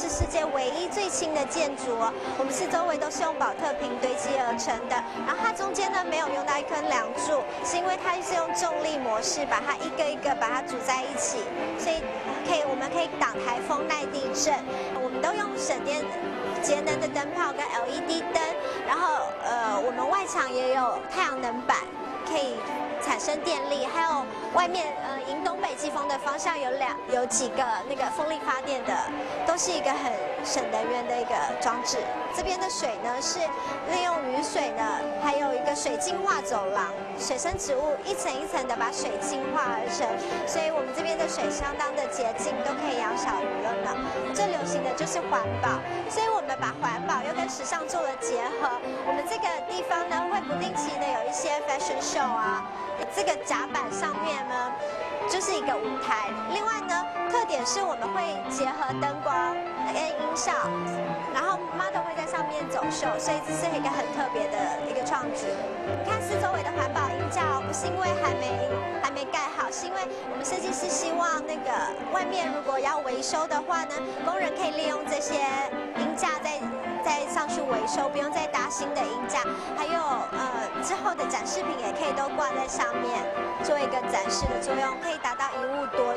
是世界唯一最轻的建筑哦。我们四周围都是用保特瓶堆积而成的，然后它中间呢没有用到一根梁柱，是因为它是用重力模式把它一个一个把它组在一起，所以我们可以挡台风、耐地震。我们都用省电节能的灯泡跟 LED 灯，然后我们外墙也有太阳能板，可以产生电力，还有外面迎东北季风的方向有几个那个风力发电的，都是一个很省能源的一个装置。这边的水呢是利用雨水呢，还有一个水净化走廊，水生植物一层一层的把水净化而成，所以我们这边的水相当的洁净，都可以养小鱼了呢。最流行的就是环保，所以我们把环保又跟时尚做了结合。我们这个地方呢会不定期的有一些 fashion show 啊，这个甲板上面呢就是一个舞台。另外呢，特点是我们会结合灯光跟音效，然后 model 会在上面走秀，所以这是一个很特别的一个创举。你看四周围的环保音架不是因为还没盖好，是因为我们设计师希望那个外面如果要维修的话呢，工人可以利用这些音架再上去维修，不用再搭新的音架。还有之后的展示品也可以都挂在上面，做一个展示的作用，可以达到一物多